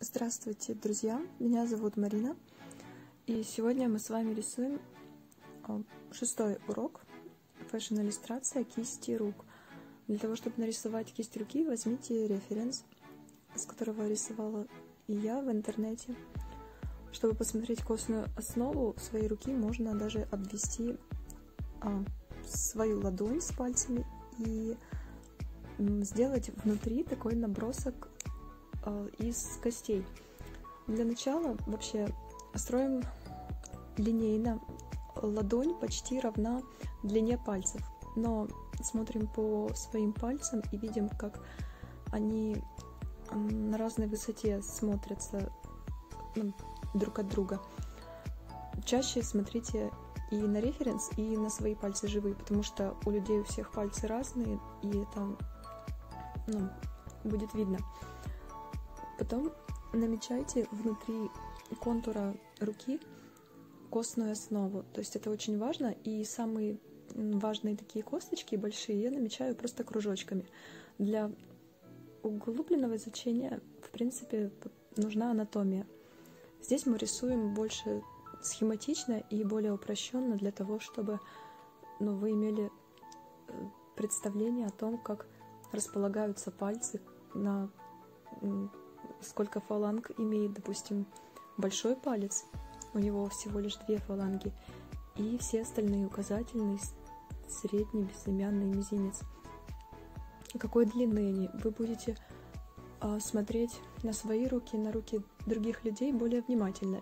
Здравствуйте, друзья! Меня зовут Марина, и сегодня мы с вами рисуем 6-й урок фэшн-иллюстрация кисти рук. Для того, чтобы нарисовать кисть руки, возьмите референс, с которого рисовала и я в интернете. Чтобы посмотреть костную основу своей руки, можно даже обвести свою ладонь с пальцами и сделать внутри такой набросок из костей. Для начала вообще строим линейно. Ладонь почти равна длине пальцев, но смотрим по своим пальцам и видим, как они на разной высоте смотрятся друг от друга. Чаще смотрите и на референс, и на свои пальцы живые, потому что у людей у всех пальцы разные, и это будет видно. Потом намечайте внутри контура руки костную основу. То есть это очень важно. И самые важные такие косточки большие я намечаю просто кружочками. Для углубленного изучения, в принципе, нужна анатомия. Здесь мы рисуем больше схематично и более упрощенно для того, чтобы вы имели представление о том, как располагаются пальцы, на сколько фаланг имеет, допустим, большой палец, у него всего лишь 2 фаланги, и все остальные: указательный, средний, безымянный, мизинец. Какой длины они? Вы будете смотреть на свои руки, на руки других людей более внимательно,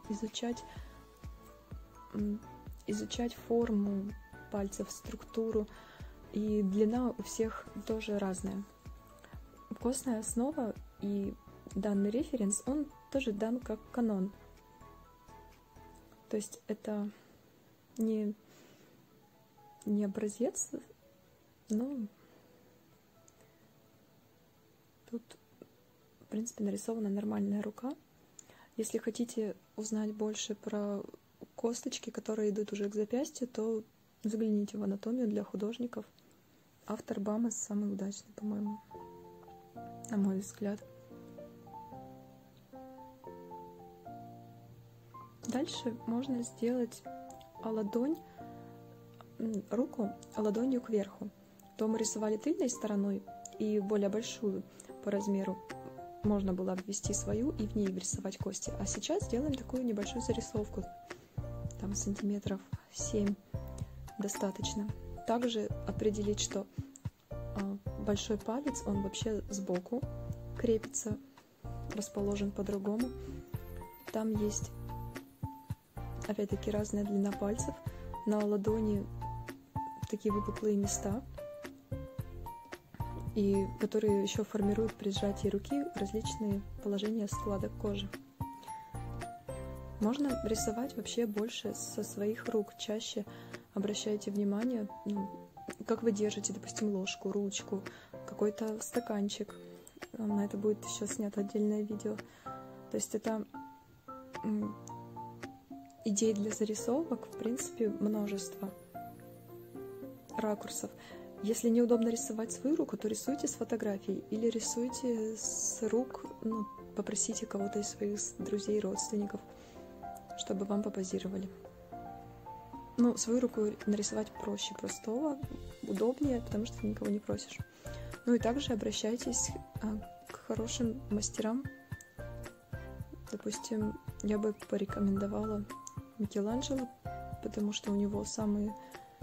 изучать форму пальцев, структуру, и длина у всех тоже разная. Костная основа и данный референс, он тоже дан как канон. То есть это не образец, но тут, в принципе, нарисована нормальная рука. Если хотите узнать больше про косточки, которые идут уже к запястью, то загляните в анатомию для художников. Автор Бамес самый удачный, по-моему, на мой взгляд. Дальше можно сделать руку ладонью кверху. То мы рисовали тыльной стороной, и более большую по размеру можно было обвести свою и в ней рисовать кости. А сейчас сделаем такую небольшую зарисовку, там сантиметров 7 достаточно. Также определить, что большой палец, он вообще сбоку крепится, расположен по-другому. Там есть опять-таки разная длина пальцев. На ладони такие выпуклые места, и которые еще формируют при сжатии руки различные положения складок кожи. Можно рисовать вообще больше со своих рук. Чаще обращайте внимание, как вы держите, допустим, ложку, ручку, какой-то стаканчик. На это будет еще снято отдельное видео. То есть это идей для зарисовок, в принципе, множество ракурсов. Если неудобно рисовать свою руку, то рисуйте с фотографией или рисуйте с рук, попросите кого-то из своих друзей, родственников, чтобы вам попозировали. Свою руку нарисовать проще простого, удобнее, потому что никого не просишь. И также обращайтесь к хорошим мастерам. Допустим, я бы порекомендовала Микеланджело, потому что у него самые...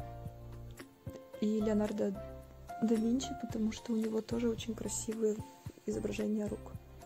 И Леонардо да Винчи, потому что у него тоже очень красивые изображения рук.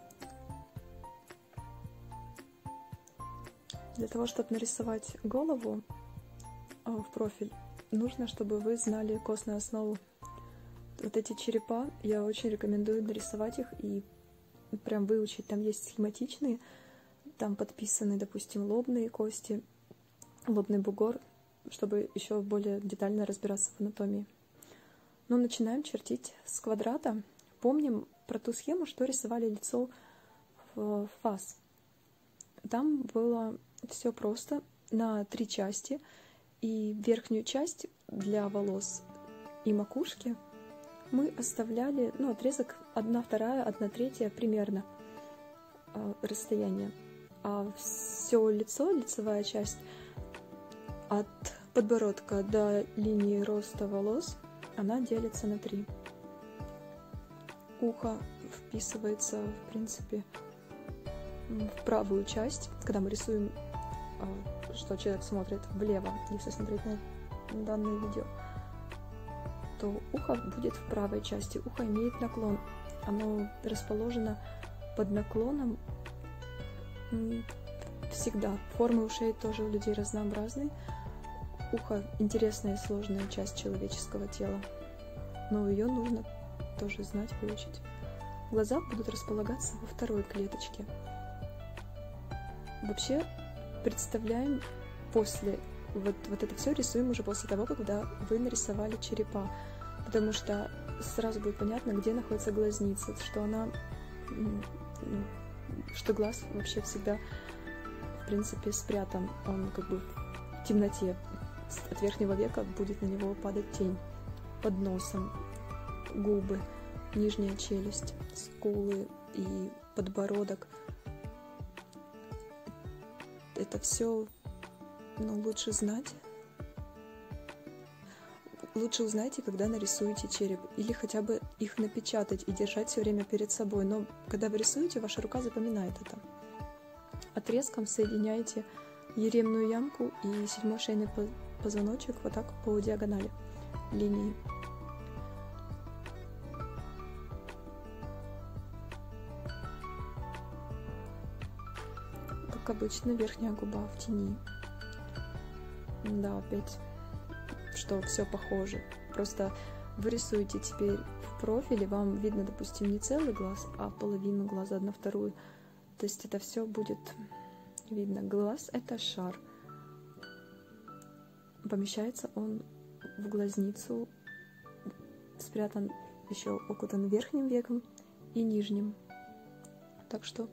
Для того, чтобы нарисовать голову в профиль, нужно, чтобы вы знали костную основу. Вот эти черепа, я очень рекомендую нарисовать их и прям выучить. Там есть схематичные, там подписаны, допустим, лобные кости, лобный бугор, чтобы еще более детально разбираться в анатомии. Начинаем чертить с квадрата. Помним про ту схему, что рисовали лицо в фас. Там было все просто на 3 части, и верхнюю часть для волос и макушки мы оставляли, отрезок 1/2, 1/3 примерно. расстояние, а все лицо, лицевая часть от подбородка до линии роста волос, она делится на 3. Ухо вписывается, в принципе, в правую часть, когда мы рисуем, что человек смотрит влево, если смотреть на данное видео, то ухо будет в правой части. Ухо имеет наклон, оно расположено под наклоном всегда. Формы ушей тоже у людей разнообразные. Ухо — интересная и сложная часть человеческого тела, но ее нужно тоже знать, выучить. Глаза будут располагаться во второй клеточке. Вообще представляем после, вот это все рисуем уже после того, когда вы нарисовали черепа, потому что сразу будет понятно, где находится глазница, что она, что глаз вообще всегда, в принципе, спрятан, он как бы в темноте, от верхнего века будет на него падать тень. Под носом губы, нижняя челюсть, скулы и подбородок. Это все, лучше знать. Лучше узнайте, когда нарисуете череп, или хотя бы их напечатать и держать все время перед собой. Но когда вы рисуете, ваша рука запоминает это. Отрезком соединяйте еремную ямку и 7-й шейный позвоночек вот так по диагонали линии. Как обычно, верхняя губа в тени. Да, опять, что все похоже. Просто вы рисуете теперь в профиле, вам видно, допустим, не целый глаз, а половину глаза, 1/2. То есть это все будет видно. Глаз — это шар. Помещается он в глазницу, спрятан еще окутан верхним веком и нижним. Так что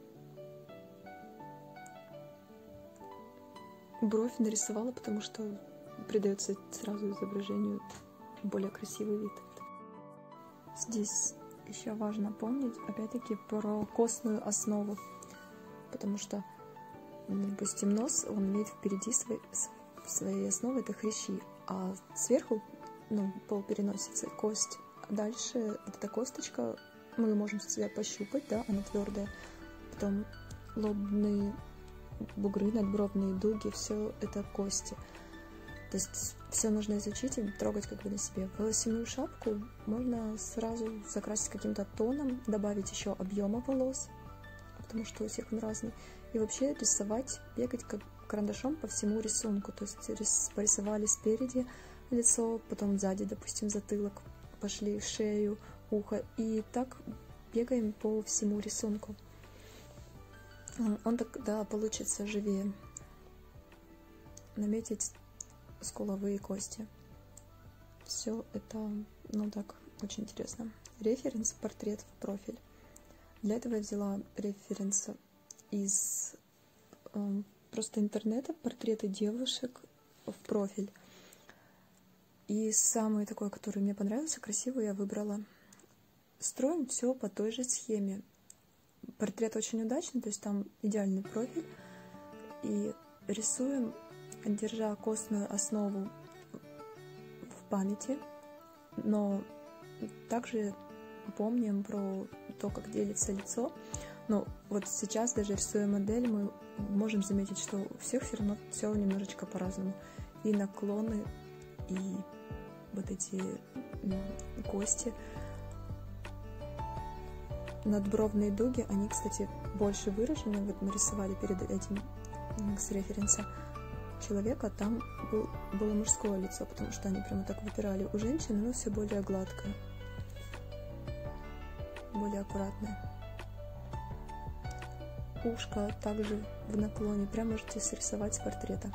бровь нарисовала, потому что придается сразу изображению более красивый вид. Здесь еще важно помнить, опять-таки, про костную основу, потому что, допустим, нос, он имеет впереди своей основы это хрящи, а сверху, пол переносицы, кость. Дальше вот эта косточка, мы можем себя пощупать, да, она твердая. Потом лобные бугры, надбровные дуги, все это кости. То есть все нужно изучить и трогать как бы на себе. Волосяную шапку можно сразу закрасить каким-то тоном, добавить еще объема волос, потому что у всех он разный. И вообще рисовать, бегать как карандашом по всему рисунку. То есть порисовали спереди лицо, потом сзади, допустим, затылок, пошли шею, ухо. И так бегаем по всему рисунку. Он тогда получится живее. Наметить скуловые кости. Все это, так, очень интересно. Референс, портрет в профиль. Для этого я взяла референс из просто интернета, портреты девушек в профиль. И самый такой, который мне понравился, красивый, я выбрала. Строим все по той же схеме. Портрет очень удачный, то есть там идеальный профиль. И рисуем, держа костную основу в памяти, но также помним про то, как делится лицо. Но вот сейчас, даже рисуя модель, мы можем заметить, что у всех все равно все немножечко по-разному. И наклоны, и вот эти кости. Надбровные дуги, они, кстати, больше выражены. Вот мы рисовали перед этим с референса человека, там было мужское лицо, потому что они прямо так выпирали. У женщины оно все более гладкое, более аккуратное. Ушко также в наклоне, прям можете срисовать с портрета.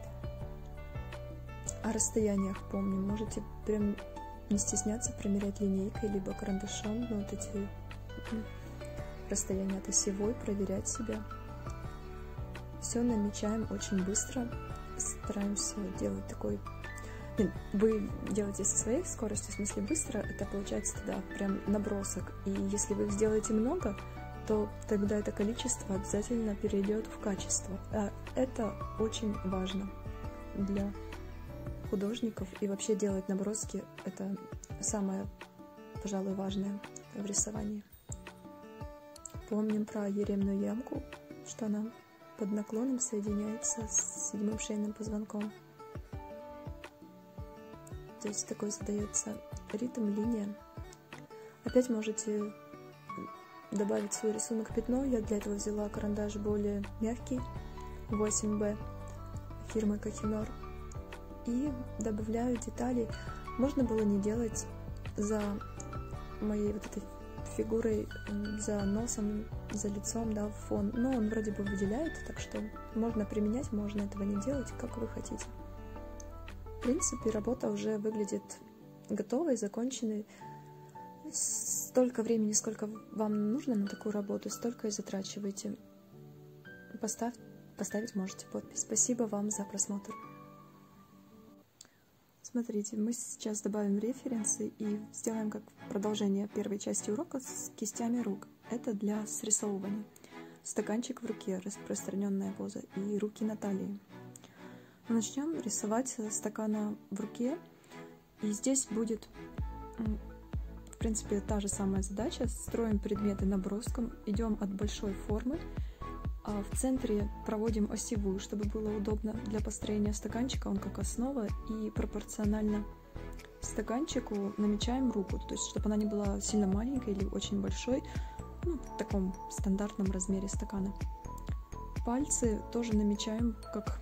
О расстояниях помним, можете прям не стесняться промерять линейкой, либо карандашом, вот эти расстояния от осевой, проверять себя. Все намечаем очень быстро, стараемся делать такой... Вы делаете со своей скоростью, в смысле быстро, это получается тогда прям набросок. И если вы их сделаете много, то тогда это количество обязательно перейдет в качество. А это очень важно для художников, и вообще делать наброски — это самое, пожалуй, важное в рисовании. Помним про еремную ямку, что она под наклоном соединяется с седьмым шейным позвонком. То есть такой задается ритм, линия. Опять можете добавить в свой рисунок пятно. Я для этого взяла карандаш более мягкий, 8B фирмы Kohinoor, и добавляю детали. Можно было не делать за моей вот этой фигурой, за носом, за лицом, да, фон, но он вроде бы выделяет, так что можно применять, можно этого не делать, как вы хотите. В принципе, работа уже выглядит готовой, законченной. Столько времени, сколько вам нужно на такую работу, столько и затрачивайте. Поставить можете подпись. Спасибо вам за просмотр. Смотрите, мы сейчас добавим референсы и сделаем как продолжение первой части урока с кистями рук. Это для срисовывания. Стаканчик в руке, распространенная поза, и руки на талии. Начнем рисовать со стакана в руке. И здесь будет, в принципе, та же самая задача. Строим предметы наброском, идем от большой формы. А в центре проводим осевую, чтобы было удобно для построения стаканчика. Он как основа, и пропорционально стаканчику намечаем руку, то есть чтобы она не была сильно маленькой или очень большой, в таком стандартном размере стакана. Пальцы тоже намечаем как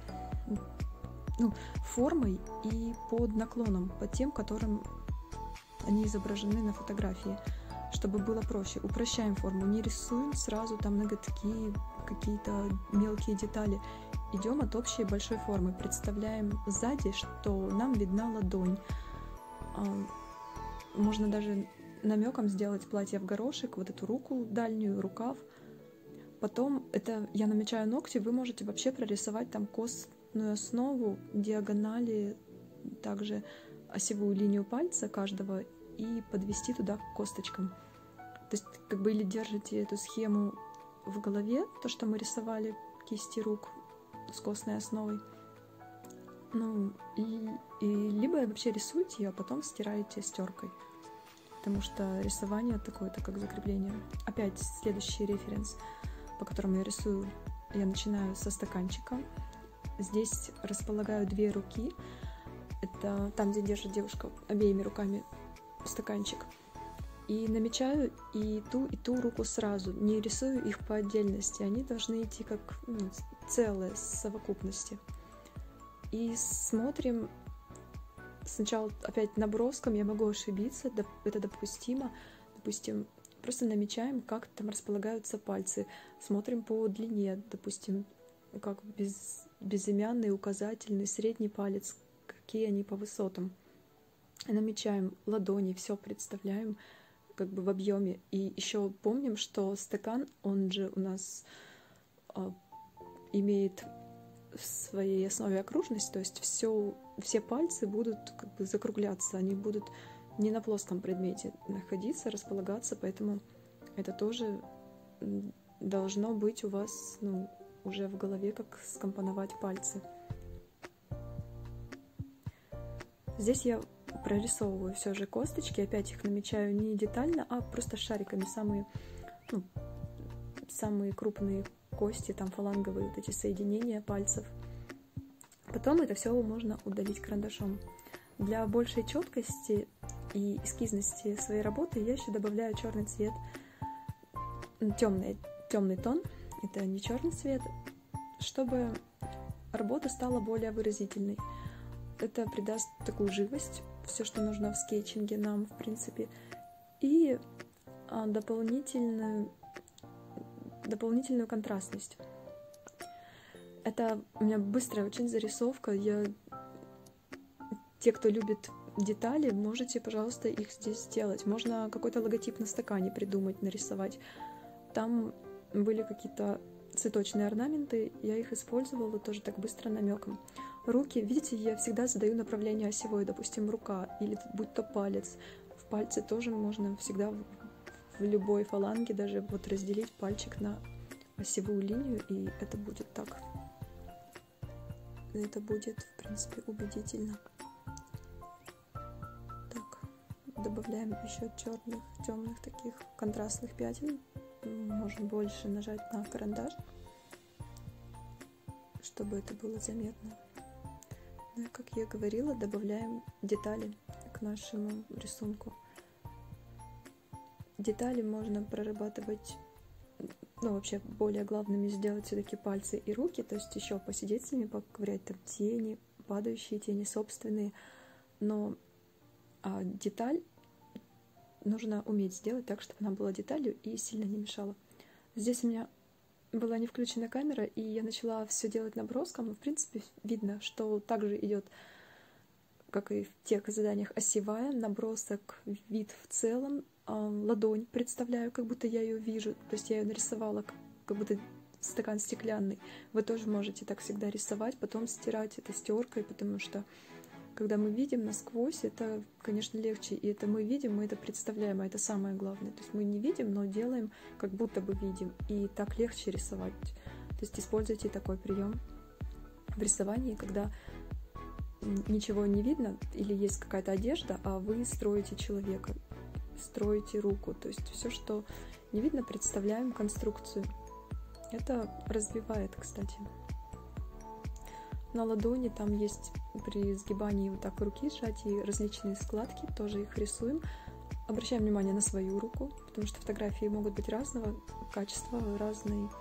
формой и под наклоном, под тем, которым они изображены на фотографии, чтобы было проще. Упрощаем форму, не рисуем сразу там ноготки, какие-то мелкие детали. Идем от общей большой формы, представляем сзади, что нам видна ладонь. Можно даже намеком сделать платье в горошек, вот эту руку дальнюю, рукав. Потом это я намечаю ногти, вы можете вообще прорисовать там костную основу, диагонали, также осевую линию пальца каждого и подвести туда к косточкам. То есть как бы или держите эту схему в голове, то, что мы рисовали кисти рук с костной основой, и либо вообще рисуйте, а потом стираете стеркой, потому что рисование такое-то как закрепление. Опять следующий референс, по которому я рисую, я начинаю со стаканчика. Здесь располагаю две руки, это там, где держит девушка обеими руками стаканчик. И намечаю и ту руку сразу, не рисую их по отдельности, они должны идти как целое, с совокупности. И смотрим, сначала опять наброском, я могу ошибиться, это допустимо, допустим, просто намечаем, как там располагаются пальцы, смотрим по длине, допустим, как безымянный, указательный, средний палец, какие они по высотам. Намечаем ладони, все представляем как бы в объеме. И еще помним, что стакан, он же у нас имеет в своей основе окружность, то есть все пальцы будут как бы закругляться, они будут не на плоском предмете находиться, располагаться, поэтому это тоже должно быть у вас уже в голове, как скомпоновать пальцы. Здесь я прорисовываю все же косточки, опять их намечаю не детально, а просто шариками, самые крупные кости, там фаланговые вот эти соединения пальцев. Потом это все можно удалить карандашом. Для большей четкости и эскизности своей работы я еще добавляю черный цвет, темный тон, это не черный цвет, чтобы работа стала более выразительной. Это придаст такую живость, все, что нужно в скетчинге нам, в принципе, и дополнительную контрастность. Это у меня быстрая очень зарисовка. Те, кто любит детали, можете, пожалуйста, их здесь сделать. Можно какой-то логотип на стакане придумать, нарисовать. Там были какие-то цветочные орнаменты, я их использовала тоже так быстро намеком. Руки, видите, я всегда задаю направление осевой, допустим, рука, или будь то палец. В пальце тоже можно всегда в любой фаланге даже вот разделить пальчик на осевую линию, и это будет так. Это будет, в принципе, убедительно. Так, добавляем еще темных таких контрастных пятен. Можно больше нажать на карандаш, чтобы это было заметно. Ну и, как я говорила, добавляем детали к нашему рисунку. Детали можно прорабатывать, ну, вообще, более главными сделать все-таки пальцы и руки, то есть еще посидеть с ними, поковырять там тени, падающие тени, собственные. Но деталь нужно уметь сделать так, чтобы она была деталью и сильно не мешала. Здесь у меня была не включена камера, и я начала все делать наброском. Но, в принципе, видно, что также идет, как и в тех заданиях, осевая, набросок, вид в целом, ладонь представляю, как будто я ее вижу, то есть я ее нарисовала, как будто стакан стеклянный. Вы тоже можете так всегда рисовать, потом стирать это стеркой, потому что когда мы видим насквозь, это, конечно, легче, и это мы видим, мы это представляем, а это самое главное. То есть мы не видим, но делаем, как будто бы видим, и так легче рисовать. То есть используйте такой прием в рисовании, когда ничего не видно или есть какая-то одежда, а вы строите человека, строите руку. То есть все, что не видно, представляем конструкцию. Это развивает, кстати. На ладони там есть при сгибании вот так руки сжатия различные складки, тоже их рисуем. Обращаем внимание на свою руку, потому что фотографии могут быть разного качества, разной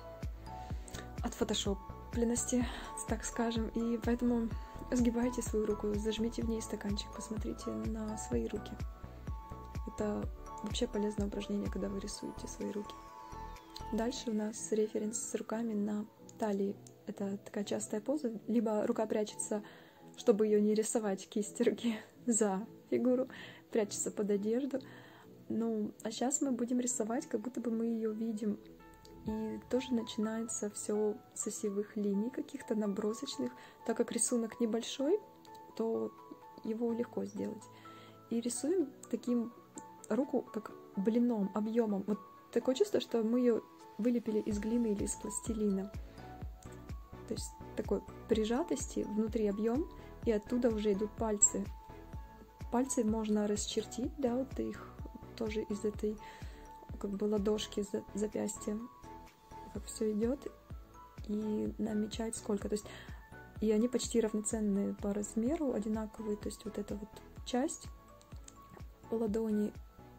отфотошопленности, так скажем, и поэтому сгибайте свою руку, зажмите в ней стаканчик, посмотрите на свои руки. Это вообще полезное упражнение, когда вы рисуете свои руки. Дальше у нас референс с руками на талии. Это такая частая поза. Либо рука прячется, чтобы ее не рисовать, кисть руки за фигуру, прячется под одежду. Ну, а сейчас мы будем рисовать, как будто бы мы ее видим. И тоже начинается все с осевых линий, каких-то набросочных. Так как рисунок небольшой, то его легко сделать. И рисуем таким руку, как блином, объемом. Вот такое чувство, что мы ее вылепили из глины или из пластилина. То есть такой прижатости, внутри объем, и оттуда уже идут пальцы. Пальцы можно расчертить, да, вот их тоже из этой как бы ладошки, запястья, как все идет, и намечать сколько. То есть, и они почти равноценные по размеру, одинаковые, то есть вот эта вот часть ладони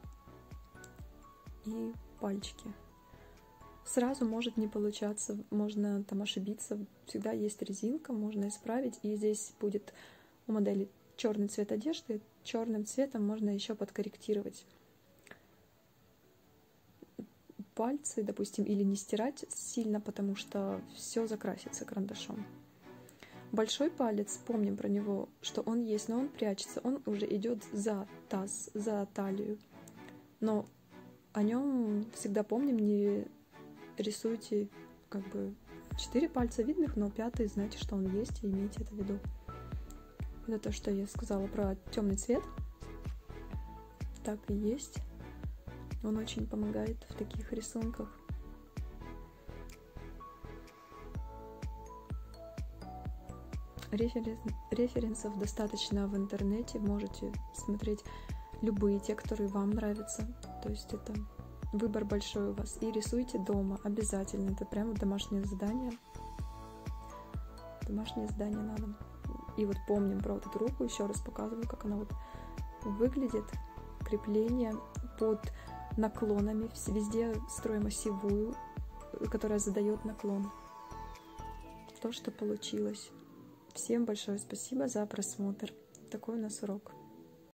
и пальчики. Сразу может не получаться, можно там ошибиться, всегда есть резинка, можно исправить, и здесь будет у модели черный цвет одежды, черным цветом можно еще подкорректировать пальцы, допустим, или не стирать сильно, потому что все закрасится карандашом. Большой палец, помним про него, что он есть, но он прячется, он уже идет за таз, за талию, но о нем всегда помним, не рисуйте как бы 4 пальца видных, но 5-й, знаете, что он есть, и имейте это в виду. Это то, что я сказала про темный цвет. Так и есть. Он очень помогает в таких рисунках. Референсов достаточно в интернете. Можете смотреть любые, те, которые вам нравятся. То есть это выбор большой у вас. И рисуйте дома обязательно. Это прямо домашнее задание. Домашнее задание на дом. И вот помним про вот эту руку. Еще раз показываю, как она вот выглядит. Крепление под наклонами. Везде строим осевую, которая задает наклон. То, что получилось. Всем большое спасибо за просмотр. Такой у нас урок.